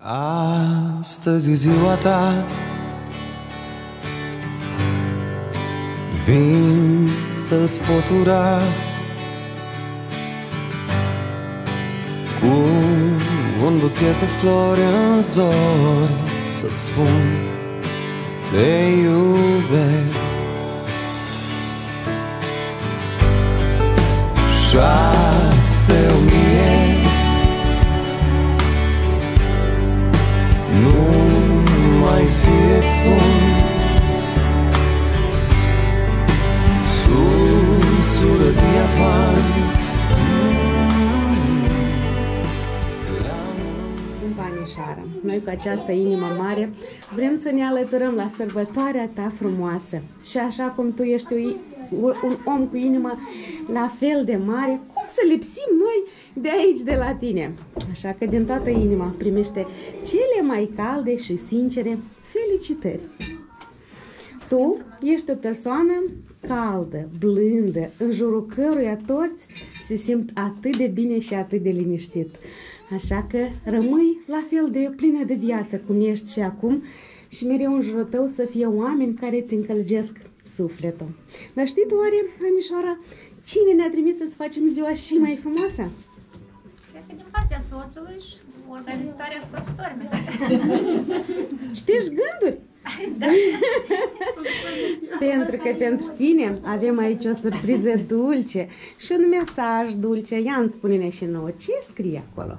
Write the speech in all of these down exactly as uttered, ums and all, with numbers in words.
Astăzi e ziua ta, vin să-ți pot ura cu un buchet de flori în zori, să-ți spun te iubesc. Șapte o mie numai ție-ți spun, susură diafan. Anișoară, noi cu această inimă mare vrem să ne alăturăm la sărbătoarea ta frumoasă. Și așa cum tu ești un om cu inimă la fel de mare, cum să lipsim noi de aici, de la tine? Așa că din toată inima primește cele mai calde și sincere felicitări. Tu ești o persoană caldă, blândă, în jurul căruia toți se simt atât de bine și atât de liniștit. Așa că rămâi la fel de plină de viață cum ești și acum și mereu în jurul tău să fie oameni care îți încălzesc sufletul. Dar știi tu oare, Anișoara, cine ne-a trimis să-ți facem ziua și mai frumoasă? Cred că din partea soțului și organizatoarea și profesorii mei. Știi gânduri? Da. Pentru că pentru tine avem aici o surpriză dulce și un mesaj dulce. Ia îmi spune-ne și nouă, ce scrie acolo?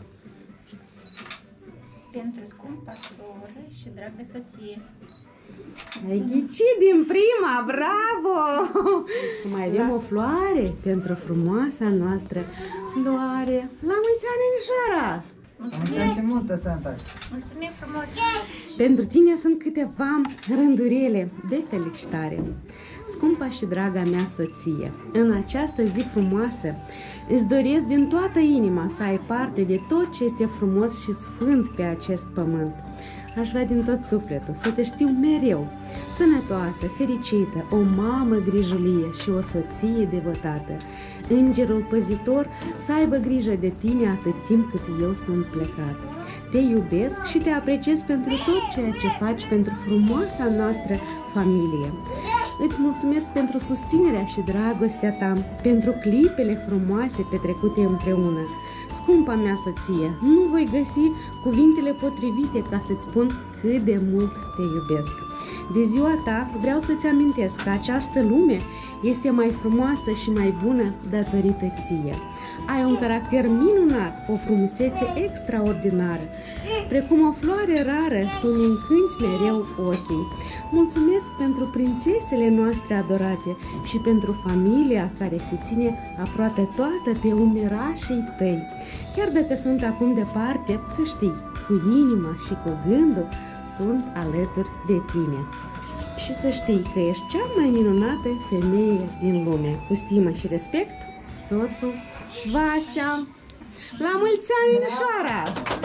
Pentru scumpa soră și dragă soție. Ai ghicit din prima, bravo! Mai avem da. o floare pentru frumoasa noastră floare. La mulți ani, Anișoara! Mulțumim! Și multă sănătate! Mulțumim frumos! Pentru tine sunt câteva rândurile de felicitare. Scumpa și draga mea soție, în această zi frumoasă îți doresc din toată inima să ai parte de tot ce este frumos și sfânt pe acest pământ. Aș vrea din tot sufletul să te știu mereu sănătoasă, fericită, o mamă grijulie și o soție devotată. Îngerul păzitor să aibă grijă de tine atât timp cât eu sunt plecat. Te iubesc și te apreciez pentru tot ceea ce faci pentru frumoasa noastră familie. Îți mulțumesc pentru susținerea și dragostea ta, pentru clipele frumoase petrecute împreună. Scumpa mea soție, nu voi găsi cuvintele potrivite ca să-ți spun cât de mult te iubesc. De ziua ta vreau să-ți amintesc că această lume este mai frumoasă și mai bună datorită ție. Ai un caracter minunat, o frumusețe extraordinară. Precum o floare rară, tu mi încânți mereu ochii. Mulțumesc pentru prințesele noastre adorate și pentru familia care se ține aproape toată pe umerașii tăi. Chiar dacă sunt acum departe, să știi, cu inima și cu gândul sunt alături de tine. Și să știi că ești cea mai minunată femeie din lume. Cu stimă și respect, soțul Vasea. La mulți ani, Anișoara!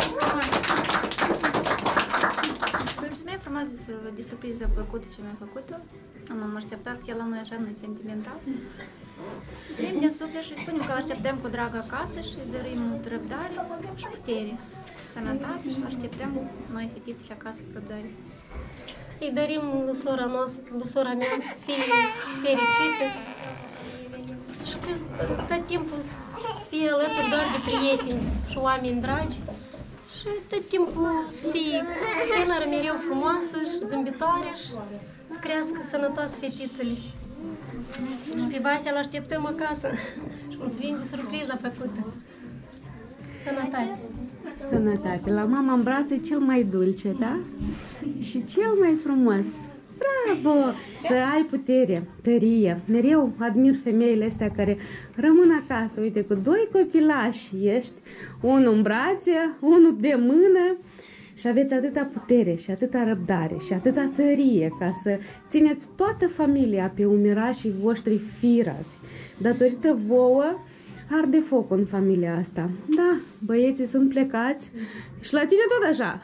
Mulțumim frumos de, de surpriză plăcută ce mi-a făcut-o. Nu m-am așteptat chiar la noi așa, noi sentimental. Mulțumim din suflet și spunem că îl așteptăm cu drag acasă și dăruim mult răbdare și putere, sănătate și așteptăm noi fetițele acasă cu răbdare. Îi dorim lui sora noastră, lui sora mea să fie fericită și că tot timpul să fie alături doar de prieteni și oameni dragi și tot timpul să fie tânără, mereu frumoasă și zâmbitoare și să crească sănătoasă fetițele. Și pe Vasea îl așteptăm acasă și mulțumim de surpriza făcută. Sănătate! Sănătate! La mama în brațe cel mai dulce, da? Și cel mai frumos. Bravo! Să ai putere, tărie. Mereu admir femeile astea care rămân acasă, uite, cu doi copilași ești, unul în brațe, unul de mână și aveți atâta putere și atâta răbdare și atâta tărie ca să țineți toată familia pe umerașii voștri firavi. Datorită vouă arde foc în familia asta. Da, băieții sunt plecați și la tine tot așa.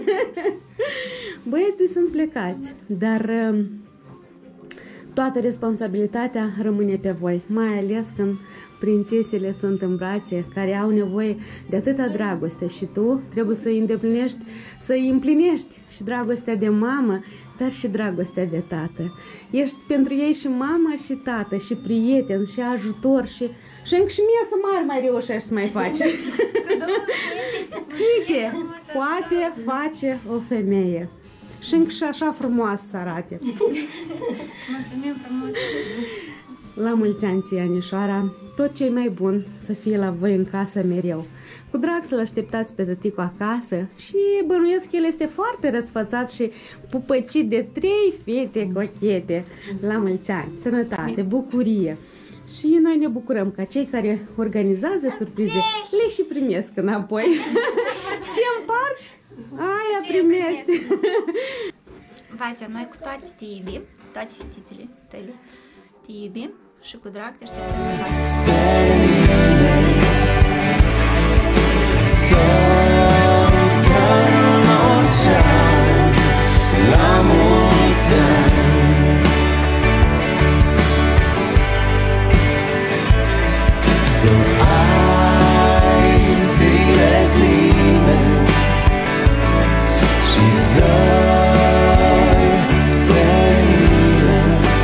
Băieții sunt plecați, dar toată responsabilitatea rămâne pe voi, mai ales când prințesele sunt în brațe, care au nevoie de atâta dragoste și tu trebuie să îi îndeplinești, să îi împlinești și dragostea de mamă, dar și dragostea de tată. Ești pentru ei și mamă și tată și prieten și ajutor și, și încă și mie să mari mai reușești să mai faci. Câte poate face o femeie. Și încă și așa frumoasă să arate. Mulțumim frumos! La mulți ani ție, Anișoara, tot ce mai bun să fie la voi în casă mereu. Cu drag să-l așteptați pe tăticu acasă și bănuiesc că el este foarte răsfățat și pupăcit de trei fete cochete. La mulți ani, sănătate, bucurie. Și noi ne bucurăm ca cei care organizează surprize le și primesc înapoi. Ce împarți? Aia primești. Vasia, noi cu toate te iubim, toate fetițele tale te iubim și cu drag te așteptăm în casă. La mulți ani, să ai zile pline și zări senile,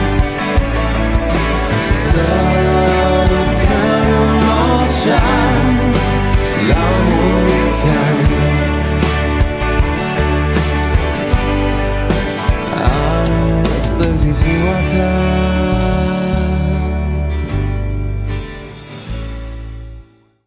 să lucrăm în ocean. La mulți ani, astăzi e ziua ta.